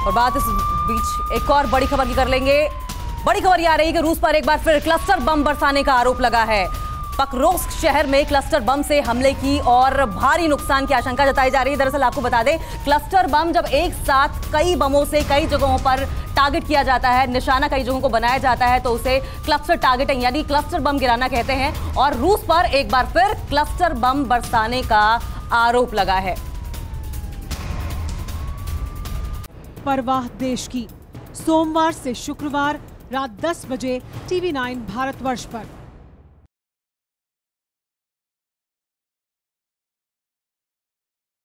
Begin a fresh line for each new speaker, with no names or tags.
और बात इस बीच एक और बड़ी खबर की कर लेंगे। बड़ी खबर यह आ रही है कि रूस पर एक बार फिर क्लस्टर बम बरसाने का आरोप लगा है। पकरोस्क शहर में क्लस्टर बम से हमले की और भारी नुकसान की आशंका जताई जा रही है। दरअसल आपको बता दें, क्लस्टर बम जब एक साथ कई बमों से कई जगहों पर टारगेट किया जाता है, निशाना कई जगहों को बनाया जाता है, तो उसे क्लस्टर टारगेटिंग यानी क्लस्टर बम गिराना कहते हैं। और रूस पर एक बार फिर क्लस्टर बम बरसाने का आरोप लगा है।
परवाह देश की, सोमवार से शुक्रवार रात 10 बजे TV9 भारतवर्ष पर।